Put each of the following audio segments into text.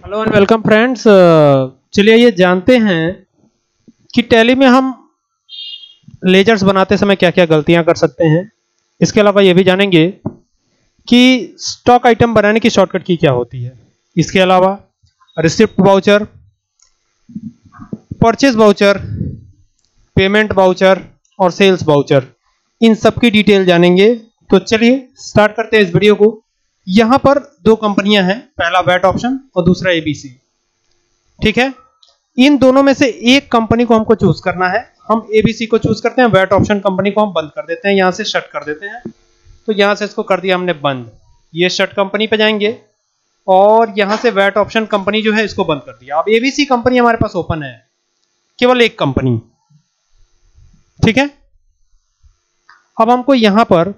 Hello and welcome friends. चलिए ये जानते हैं कि टैली में हम लेजर्स बनाते समय क्या क्या गलतियां कर सकते हैं। इसके अलावा ये भी जानेंगे कि स्टॉक आइटम बनाने की शॉर्टकट की क्या होती है। इसके अलावा receipt voucher, purchase voucher, payment voucher और सेल्स वाउचर, इन सब की डिटेल जानेंगे। तो चलिए स्टार्ट करते हैं इस वीडियो को। यहां पर दो कंपनियां हैं, पहला वैट ऑप्शन और दूसरा एबीसी। ठीक है, इन दोनों में से एक कंपनी को हमको चूज करना है। हम एबीसी को चूज करते हैं, वैट ऑप्शन कंपनी को हम बंद कर देते हैं, यहां से शट कर देते हैं। तो यहां से इसको कर दिया हमने बंद। ये शट कंपनी पे जाएंगे और यहां से वैट ऑप्शन कंपनी जो है इसको बंद कर दिया। अब एबीसी कंपनी हमारे पास ओपन है, केवल एक कंपनी। ठीक है, अब हमको यहां पर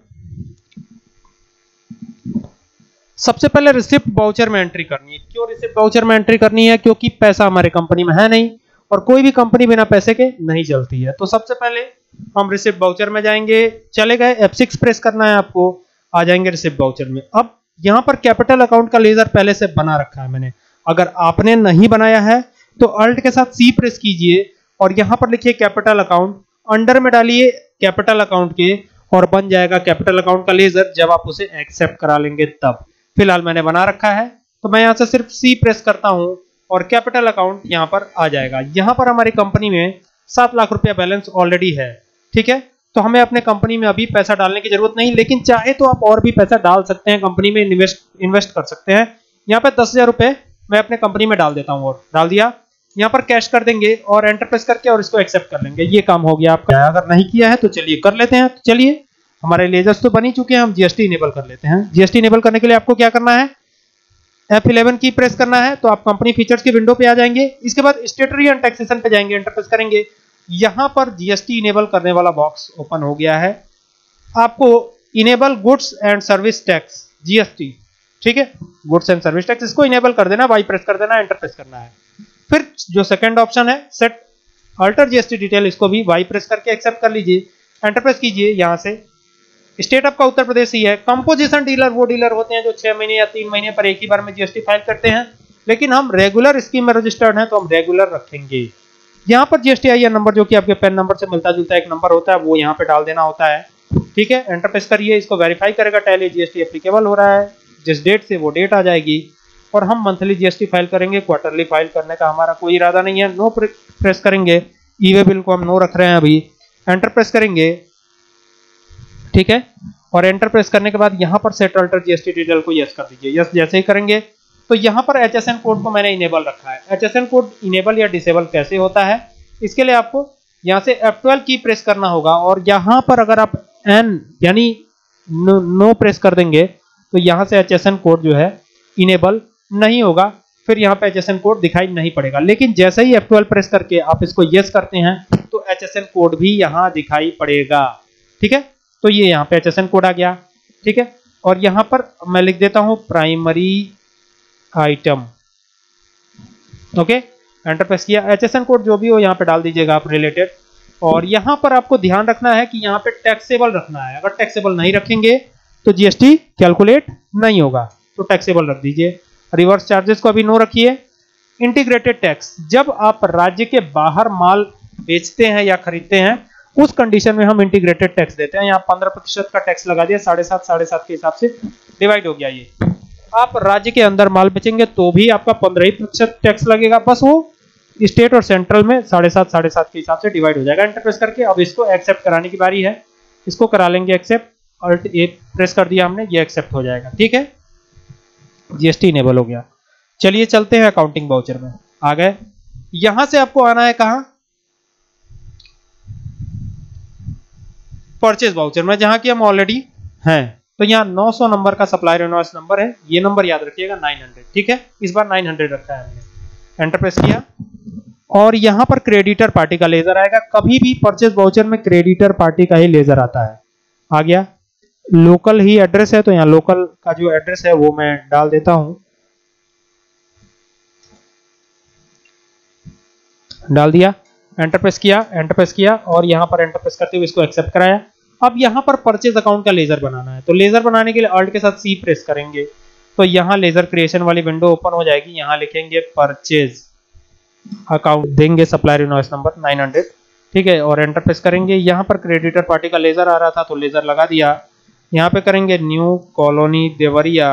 सबसे पहले रिसिप्ट वाउचर में एंट्री करनी है। क्यों रिसिप्ट वाउचर में एंट्री करनी है? क्योंकि पैसा हमारे कंपनी में है नहीं और कोई भी कंपनी बिना पैसे के नहीं चलती है। तो सबसे पहले हम रिसिप्ट वाउचर में जाएंगे। चले गए, F6 प्रेस करना है आपको, आ जाएंगे रिसिप्ट वाउचर में। अब यहां पर कैपिटल अकाउंट का लेजर पहले से बना रखा है मैंने। अगर आपने नहीं बनाया है तो अल्ट के साथ C प्रेस कीजिए और यहां पर लिखिए कैपिटल अकाउंट, अंडर में डालिए कैपिटल अकाउंट के और बन जाएगा कैपिटल अकाउंट का लेजर, जब आप उसे एक्सेप्ट करा लेंगे तब। फिलहाल मैंने बना रखा है तो मैं यहां से सिर्फ C प्रेस करता हूं और कैपिटल अकाउंट यहां पर आ जाएगा। यहां पर हमारी कंपनी में 7 लाख रुपया बैलेंस ऑलरेडी है। ठीक है, तो हमें अपने कंपनी में अभी पैसा डालने की जरूरत नहीं, लेकिन चाहे तो आप और भी पैसा डाल सकते हैं, कंपनी में इन्वेस्ट कर सकते हैं। यहाँ पे 10,000 रुपए मैं अपने कंपनी में डाल देता हूँ और डाल दिया। यहाँ पर कैश कर देंगे और एंटर प्रेस करके और इसको एक्सेप्ट कर लेंगे। ये काम हो गया आपका। अगर नहीं किया है तो चलिए कर लेते हैं। तो चलिए, हमारे लेजर्स तो बन ही चुके हैं, हम जीएसटी इनेबल कर लेते हैं। जीएसटी इनेबल करने के लिए आपको क्या करना है? F11 की प्रेस करना है तो आप कंपनी फीचर्स की विंडो पे आ जाएंगे। इसके बाद स्टेटरी एंड टैक्सेशन पे जाएंगे, एंटर प्रेस करेंगे। यहां पर जीएसटी इनेबल करने वाला बॉक्स ओपन हो गया है। आपको enable goods and service tax GST, ठीक है, गुड्स एंड सर्विस टैक्स, इसको इनेबल कर देना, वाई प्रेस कर देना, एंटर प्रेस करना है। फिर जो सेकंड ऑप्शन है सेट अल्टर जीएसटी डिटेल, इसको भी वाई प्रेस करके एक्सेप्ट कर लीजिए, एंटर प्रेस कीजिए। यहां से स्टेट आपका उत्तर प्रदेश ही है। कंपोजिशन डीलर वो डीलर होते हैं जो 6 महीने या 3 महीने पर एक ही बार में जीएसटी फाइल करते हैं, लेकिन हम रेगुलर स्कीम में रजिस्टर्ड हैं तो हम रेगुलर रखेंगे। यहाँ पर जीएसटीआईएन नंबर जो कि आपके पैन नंबर से मिलता जुलता एक नंबर होता है, वो यहाँ पे डाल देना होता है। ठीक है, एंटर प्रेस करिए, इसको वेरीफाई करेगा टैली, जीएसटी एप्लीकेबल हो रहा है। जिस डेट से वो डेट आ जाएगी और हम मंथली जीएसटी फाइल करेंगे। क्वार्टरली फाइल करने का हमारा कोई इरादा नहीं है। नो प्रेस करेंगे, ई वे बिल को हम नो रख रहे हैं अभी, एंटर प्रेस करेंगे। ठीक है, और एंटर प्रेस करने के बाद यहां पर सेट अल्टर जीएसटी डिटेल को यस कर दीजिए। यस जैसे ही करेंगे तो यहां पर एचएसएन कोड को मैंने इनेबल रखा है। एचएसएन कोड इनेबल या डिसेबल कैसे होता है, इसके लिए आपको यहां से F12 की प्रेस करना होगा और यहां पर अगर आप एन यानी नो प्रेस कर देंगे तो यहां से एचएसएन कोड जो है इनेबल नहीं होगा, फिर यहां पे एचएसएन कोड दिखाई नहीं पड़ेगा। लेकिन जैसे ही F12 प्रेस करके आप इसको यस करते हैं तो एचएसएन कोड भी यहां दिखाई पड़ेगा। ठीक है, तो ये यहाँ पे एचएसएन कोड आ गया। ठीक है, और यहाँ पर मैं लिख देता हूँ primary item. Okay, enter press किया। एचएसएन कोड जो भी हो यहाँ पे डाल दीजिएगा आप रिलेटेड। और यहाँ पर आपको ध्यान रखना है कि यहाँ पे टैक्सेबल रखना है। अगर टैक्सेबल नहीं रखेंगे तो जीएसटी कैलकुलेट नहीं होगा, तो टैक्सेबल रख दीजिए। रिवर्स चार्जेस को अभी नो रखिए। इंटीग्रेटेड टैक्स, जब आप राज्य के बाहर माल बेचते हैं या खरीदते हैं उस कंडीशन में हम इंटीग्रेटेड टैक्स देते हैं। यहाँ 15% का टैक्स लगा दिया, 7.5 के हिसाब से डिवाइड हो गया। ये आप राज्य के अंदर माल बेचेंगे तो भी आपका 15% टैक्स लगेगा, बस वो स्टेट और सेंट्रल में 7.5 के हिसाब से डिवाइड हो जाएगा। एंटर प्रेस करके अब इसको एक्सेप्ट कराने की बारी है, इसको करा लेंगे एक्सेप्ट। अल्ट ए प्रेस कर दिया हमने, ये एक्सेप्ट हो जाएगा। ठीक है, जीएसटी इनेबल हो गया। चलिए चलते हैं अकाउंटिंग वाउचर में। आ गए, यहां से आपको आना है कहां? परचेज वाउचर में, जहां कि हम ऑलरेडी हैं। तो यहाँ 900 नंबर का सप्लायर इनवॉइस नंबर है, ये नंबर याद रखिएगा 900। ठीक है, इस बार 900 रखा है हमने। एंटर प्रेस किया और यहाँ पर क्रेडिटर पार्टी का लेजर आएगा। कभी भी परचेज वाउचर में क्रेडिटर पार्टी का ही लेजर आता है। आ गया, लोकल ही एड्रेस है तो यहाँ लोकल का जो एड्रेस है वो मैं डाल देता हूं, डाल दिया। एंटर प्रेस किया, एंटर प्रेस किया और यहां पर एंटर प्रेस करते हुए इसको एक्सेप्ट कराया। अब यहां पर परचेज अकाउंट का लेजर बनाना है, तो लेजर बनाने के लिए अल्ट के साथ C प्रेस करेंगे। तो यहाँ लेजर क्रिएशन वाली विंडो ओपन हो जाएगी। यहाँ लिखेंगे परचेज अकाउंट, देंगे सप्लायर इनवॉइस नंबर 900, ठीक है, और एंटर प्रेस करेंगे। यहाँ पर क्रेडिटर पार्टी का लेजर आ रहा था तो लेजर लगा दिया। यहाँ पे करेंगे न्यू कॉलोनी देवरिया,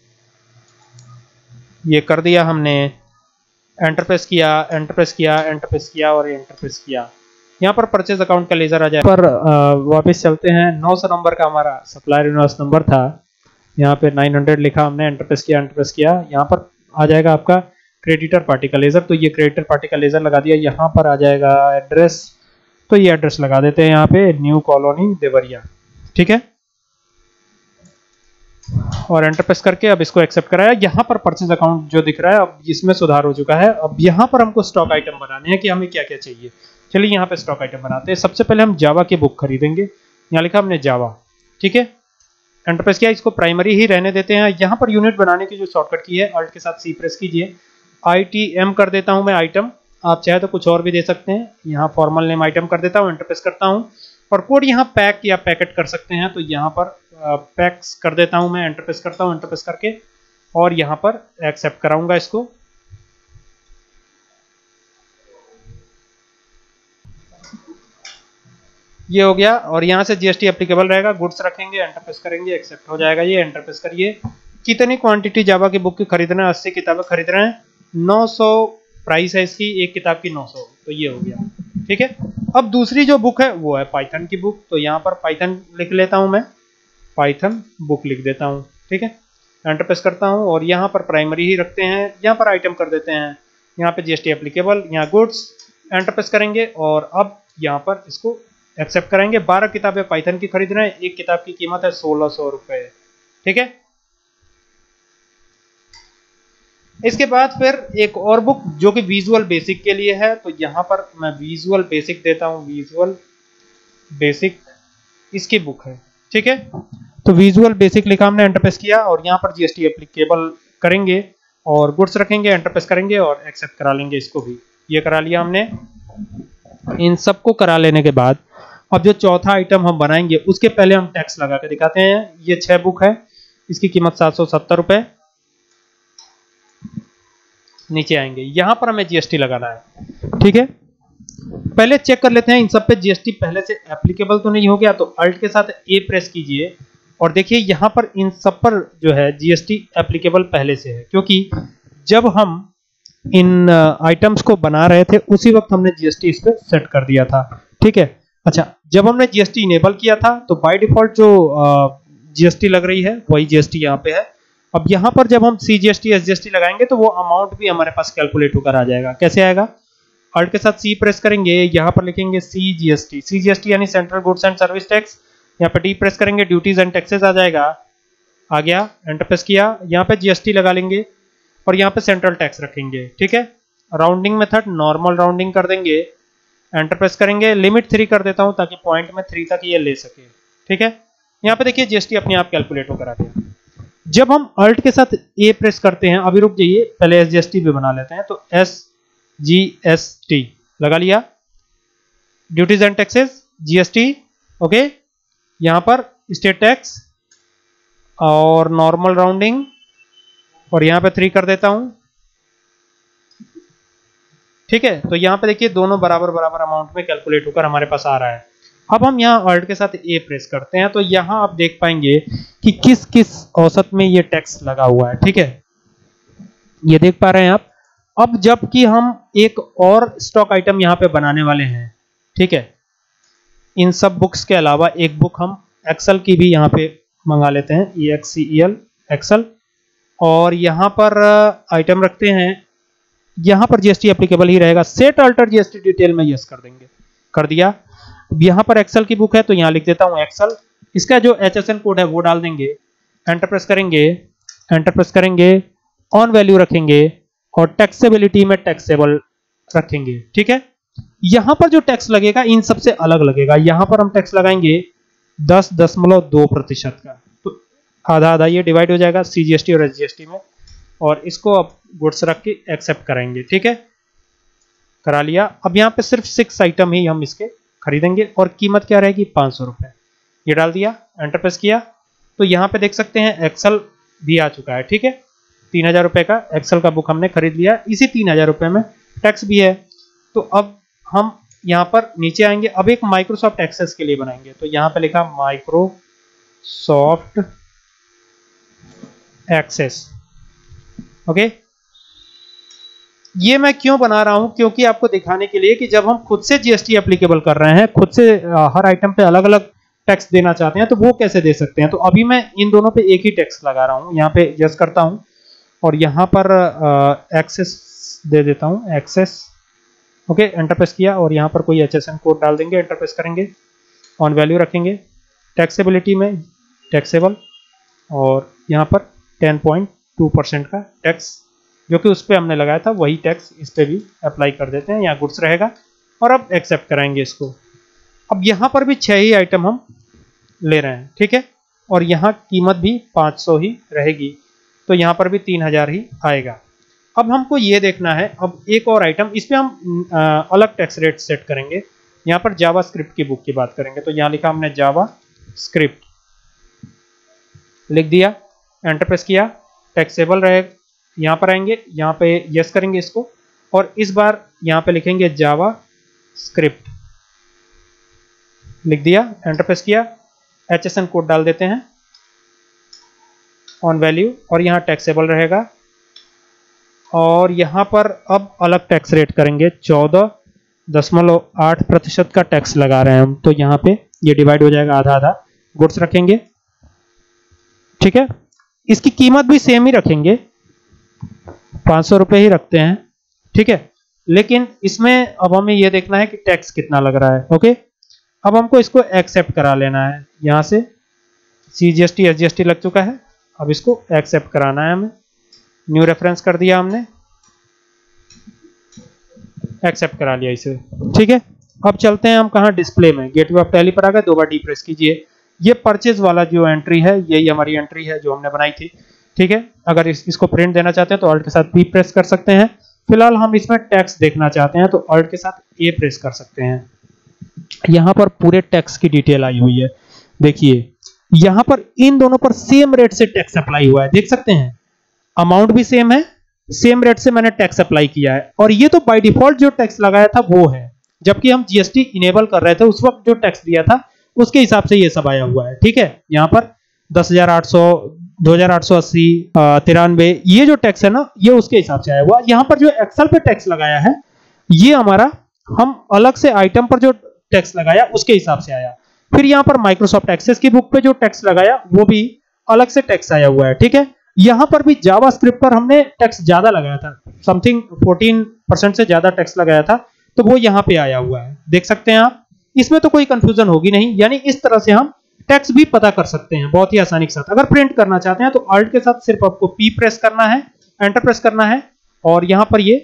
ये कर दिया हमने, एंटर प्रेस किया, एंटर प्रेस किया, एंटर प्रेस किया और एंटर प्रेस किया। यहाँ पर परचेज अकाउंट का लेजर आ जाए। पर वापस चलते हैं, 900 नंबर का हमारा सप्लायर इनवॉइस नंबर था, यहाँ पे 900 लिखा हमने, एंटर प्रेस किया, एंटर प्रेस किया। यहाँ पर आ जाएगा आपका क्रेडिटर पार्टी का लेजर, तो ये क्रेडिटर पार्टी का लेजर लगा दिया। यहाँ पर आ जाएगा एड्रेस, तो ये एड्रेस लगा देते हैं यहाँ पे, न्यू कॉलोनी देवरिया, ठीक है, और एंटर प्रेस करके अब इसको एक्सेप्ट कराया। यहाँ पर परचेज अकाउंट जो दिख रहा है अब इसमें सुधार हो चुका है। अब यहाँ पर हमको स्टॉक आइटम बनाने हैं कि हमें क्या क्या चाहिए। चलिए यहाँ पे स्टॉक आइटम बनाते हैं। सबसे पहले हम जावा की बुक खरीदेंगे, यहाँ लिखा हमने जावा, ठीक है, एंटर प्रेस किया। इसको प्राइमरी ही रहने देते हैं। यहाँ पर यूनिट बनाने की जो शॉर्टकट की है, अल्ट के साथ सी प्रेस कीजिए, ITM कर देता हूँ मैं आइटम, आप चाहे तो कुछ और भी दे सकते हैं। यहाँ फॉर्मल नेम आइटम कर देता हूँ, एंटर प्रेस करता हूँ, और कोड यहाँ पैक या पैकेट कर सकते हैं, तो यहाँ पर पैक्स कर देता हूँ मैं, एंटर प्रेस करता हूँ, एंटर प्रेस करके और यहाँ पर एक्सेप्ट कराऊंगा इसको। ये हो गया, और यहाँ से GST एप्लीकेबल रहेगा, गुड्स रखेंगे, एंटर प्रेस करेंगे, एक्सेप्ट हो जाएगा ये, एंटर प्रेस करिए। कितनी क्वांटिटी जावा की बुक की खरीद रहे हैं? 80 किताबें खरीद रहे हैं, 900 प्राइस है इसकी, एक किताब की 900, तो ये हो गया, ठीक है। अब दूसरी जो बुक है वो है पाइथन की बुक, तो यहाँ पर पाइथन लिख लेता हूँ मैं, पाइथन बुक लिख देता हूँ, ठीक है, एंटर प्रेस करता हूँ, और यहाँ पर प्राइमरी ही रखते हैं, यहाँ पर आइटम कर देते हैं, यहाँ पे GST एप्लीकेबल, यहाँ गुड्स, एंटर प्रेस करेंगे, और अब यहाँ पर इसको एक्सेप्ट कराएंगे। 12 किताबें पाइथन की खरीद रहे हैं, एक किताब की कीमत है 1600 रुपए, ठीक है। इसके बाद फिर एक और बुक जो कि विजुअल बेसिक के लिए है, तो यहाँ पर मैं विजुअल बेसिक देता हूँ, विजुअल बेसिक इसकी बुक है, ठीक है। तो विजुअल बेसिक लिखा हमने, एंटर प्रेस किया, और यहाँ पर GST एप्लीकेबल करेंगे और गुड्स रखेंगे, एंटर प्रेस करेंगे और एक्सेप्ट करा लेंगे इसको भी, ये करा लिया हमने। इन सबको करा लेने के बाद अब जो चौथा आइटम हम बनाएंगे उसके पहले हम टैक्स लगा के दिखाते हैं। ये 6 बुक है, इसकी कीमत 770 रुपए। नीचे आएंगे, यहां पर हमें GST लगाना है, ठीक है। पहले चेक कर लेते हैं इन सब पे GST पहले से एप्लीकेबल तो नहीं हो गया, तो अल्ट के साथ A प्रेस कीजिए, और देखिए यहां पर इन सब पर जो है GST एप्लीकेबल पहले से है, क्योंकि जब हम इन आइटम्स को बना रहे थे उसी वक्त हमने GST इस पे सेट कर दिया था, ठीक है। अच्छा, जब हमने GST इनेबल किया था तो बाय डिफॉल्ट जो GST लग रही है वही GST यहाँ पे है। अब यहाँ पर जब हम CGST SGST लगाएंगे तो वो अमाउंट भी हमारे पास कैलकुलेट होकर आ जाएगा। कैसे आएगा? अल्ट के साथ C प्रेस करेंगे, यहाँ पर लिखेंगे CGST, CGST यानी central goods and service tax. यहाँ पे D प्रेस करेंगे, ड्यूटीज एंड टैक्सेस आ जाएगा, आ गया, एंटर प्रेस किया, यहाँ पे GST लगा लेंगे और यहाँ पे सेंट्रल टैक्स रखेंगे, ठीक है। राउंडिंग मेथड नॉर्मल राउंडिंग कर देंगे, एंटर प्रेस करेंगे, लिमिट 3 कर देता हूँ ताकि पॉइंट में 3 तक ये ले सके, ठीक है। यहाँ पे देखिए GST अपने आप कैलकुलेट होकर आ गया। जब हम अल्ट के साथ A प्रेस करते हैं, अभी रुक जाइए, पहले SGST भी बना लेते हैं, तो SGST लगा लिया, duties and taxes GST, okay. यहाँ पर स्टेट टैक्स और नॉर्मल राउंडिंग, और यहाँ पे 3 कर देता हूं, ठीक है। तो यहाँ पे देखिए दोनों बराबर बराबर अमाउंट में कैलकुलेट होकर हमारे पास आ रहा है। अब हम यहाँ अल्ट के साथ A प्रेस करते हैं, तो यहाँ आप देख पाएंगे कि किस किस औसत में ये टैक्स लगा हुआ है, ठीक है, ये देख पा रहे हैं आप। अब जबकि हम एक और स्टॉक आइटम यहाँ पे बनाने वाले हैं, ठीक है, इन सब बुक्स के अलावा एक बुक हम एक्सेल की भी यहाँ पे मंगा लेते हैं, EXCEL एक्सेल, और यहाँ पर आइटम रखते हैं, यहाँ पर GST एप्लीकेबल ही रहेगा, सेट अल्टर GST डिटेल में यस कर देंगे, कर दिया। यहाँ पर एक्सेल की बुक है तो यहाँ लिख देता हूँ एक्सेल, इसका जो HSN कोड है वो डाल देंगे, एंटर प्रेस करेंगे, एंटर प्रेस करेंगे, ऑन वैल्यू रखेंगे और टैक्सेबिलिटी में टैक्सेबल रखेंगे, ठीक है। यहाँ पर जो टैक्स लगेगा इन सबसे अलग लगेगा, यहाँ पर हम टैक्स लगाएंगे 10.2% का, तो आधा आधा ये डिवाइड हो जाएगा CGST और SGST में, और इसको अब गुड्स रख के एक्सेप्ट कराएंगे, ठीक है, करा लिया। अब यहाँ पे सिर्फ 6 आइटम ही हम इसके खरीदेंगे और कीमत क्या रहेगी 500 रुपए, ये डाल दिया, एंटर प्रेस किया, तो यहाँ पे देख सकते हैं एक्सेल भी आ चुका है, ठीक है। 3000 रुपए का एक्सेल का बुक हमने खरीद लिया, इसी 3000 रुपए में टैक्स भी है। तो अब हम यहाँ पर नीचे आएंगे, अब एक माइक्रोसॉफ्ट एक्सेस के लिए बनाएंगे। तो यहाँ पे लिखा माइक्रोसॉफ्ट एक्सेस, ओके। ये मैं क्यों बना रहा हूं, क्योंकि आपको दिखाने के लिए कि जब हम खुद से जीएसटी एप्लीकेबल कर रहे हैं, खुद से हर आइटम पे अलग अलग टैक्स देना चाहते हैं, तो वो कैसे दे सकते हैं। तो अभी मैं इन दोनों पे एक ही टैक्स लगा रहा हूं, यहाँ पे यस करता हूं और यहाँ पर एक्सेस दे देता हूं, एक्सेस, ओके। एंटर प्रेस किया और यहाँ पर कोई HSN कोड डाल देंगे, एंटर प्रेस करेंगे, ऑन वैल्यू रखेंगे, टैक्सेबिलिटी में टैक्सेबल, और यहाँ पर 10.2% का टैक्स जो कि उस पर हमने लगाया था वही टैक्स इस पर भी अप्लाई कर देते हैं, यहाँ गुड्स रहेगा। और अब एक्सेप्ट कराएंगे इसको। अब यहाँ पर भी 6 ही आइटम हम ले रहे हैं, ठीक है, और यहाँ कीमत भी 500 ही रहेगी, तो यहाँ पर भी 3000 ही आएगा। अब हमको ये देखना है, अब एक और आइटम, इस पर हम अलग टैक्स रेट सेट करेंगे। यहाँ पर जावा स्क्रिप्ट की बुक की बात करेंगे, तो यहाँ लिखा हमने जावा स्क्रिप्ट, लिख दिया, एंटर प्रेस किया, टैक्सेबल रहेगा। यहाँ पर आएंगे, यहाँ पे यस करेंगे इसको, और इस बार यहाँ पे लिखेंगे जावा स्क्रिप्ट, लिख दिया, एंटर प्रेस किया, HSN कोड डाल देते हैं, ऑन वैल्यू, और यहाँ टैक्सेबल रहेगा। और यहाँ पर अब अलग टैक्स रेट करेंगे, 14.8% का टैक्स लगा रहे हैं हम, तो यहाँ पे ये डिवाइड हो जाएगा आधा आधा, गुड्स रखेंगे, ठीक है। इसकी कीमत भी सेम ही रखेंगे, 500 रुपए ही रखते हैं, ठीक है। लेकिन इसमें अब हमें यह देखना है कि टैक्स कितना लग रहा है, ओके। अब हमको इसको एक्सेप्ट करा लेना है, यहां से CGST SGST लग चुका है, अब इसको एक्सेप्ट कराना है हमें। न्यू रेफरेंस कर दिया हमने, एक्सेप्ट करा लिया इसे, ठीक है। अब चलते हैं हम कहाँ, डिस्प्ले में, गेटवे ऑफ टैली पर आ गए, 2 बार डी प्रेस कीजिए। ये परचेज वाला जो एंट्री है, यही हमारी एंट्री है जो हमने बनाई थी, ठीक है। अगर इसको प्रिंट देना चाहते हैं तो ऑल्ट के साथ P प्रेस कर सकते हैं। फिलहाल हम इसमें टैक्स देखना चाहते हैं तो ऑल्ट के साथ A प्रेस कर सकते हैं। यहाँ पर पूरे टैक्स की डिटेल आई हुई है, देखिए यहाँ पर इन दोनों पर सेम रेट से टैक्स अप्लाई हुआ है, देख सकते हैं, अमाउंट भी सेम है, सेम रेट से मैंने टैक्स अप्लाई किया है। और ये तो बाय डिफॉल्ट जो टैक्स लगाया था वो है, जबकि हम GST इनेबल कर रहे थे उस वक्त जो टैक्स दिया था उसके हिसाब से ये सब आया हुआ है, ठीक है। यहाँ पर 10,800, 2,880, 93, ये जो टैक्स है ना, ये उसके हिसाब से आया हुआ। यहाँ पर जो एक्सेल पे टैक्स लगाया है, ये हमारा हम अलग से आइटम पर जो टैक्स लगाया उसके हिसाब से आया। फिर यहाँ पर माइक्रोसॉफ्ट एक्सेस की बुक पे जो टैक्स लगाया वो भी अलग से टैक्स आया हुआ है, ठीक है। यहाँ पर भी जावा स्क्रिप्ट पर हमने टैक्स ज्यादा लगाया था, समथिंग 14% से ज्यादा टैक्स लगाया था, तो वो यहाँ पे आया हुआ है, देख सकते हैं आप। इसमें तो कोई कंफ्यूजन होगी नहीं, यानी इस तरह से हम टैक्स भी पता कर सकते हैं बहुत ही आसानी के साथ। अगर प्रिंट करना चाहते हैं तो ऑल्ट के साथ सिर्फ आपको P प्रेस करना है, एंटर प्रेस करना है, और यहां पर ये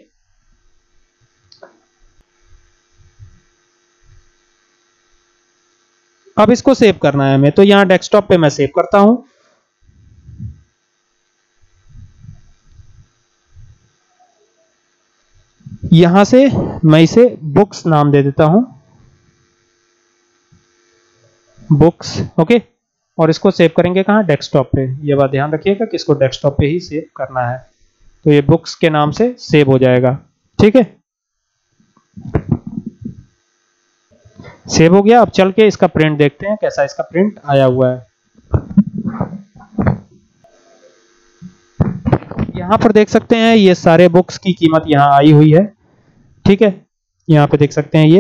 अब इसको सेव करना है हमें, तो यहां डेस्कटॉप पे मैं सेव करता हूं। यहां से मैं इसे बुक्स नाम दे देता हूं, बुक्स, ओके। और इसको सेव करेंगे कहां, डेस्कटॉप पे। ये बात ध्यान रखिएगा कि इसको डेस्कटॉप पे ही सेव करना है, तो ये बुक्स के नाम से सेव हो जाएगा, ठीक है। सेव हो गया। अब चल के इसका प्रिंट देखते हैं कैसा इसका प्रिंट आया हुआ है। यहां पर देख सकते हैं ये सारे बुक्स की कीमत यहां आई हुई है, ठीक है। यहां पे देख सकते हैं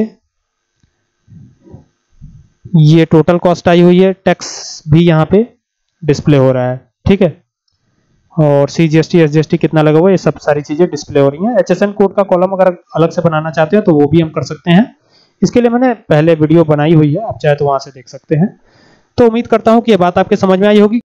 ये टोटल कॉस्ट आई हुई है, टैक्स भी यहाँ पे डिस्प्ले हो रहा है, ठीक है। और CGST SGST कितना लगा हुआ है, ये सब सारी चीजें डिस्प्ले हो रही हैं। HSN कोड का कॉलम अगर अलग से बनाना चाहते हैं तो वो भी हम कर सकते हैं, इसके लिए मैंने पहले वीडियो बनाई हुई है, आप चाहे तो वहां से देख सकते हैं। तो उम्मीद करता हूं कि ये बात आपके समझ में आई होगी।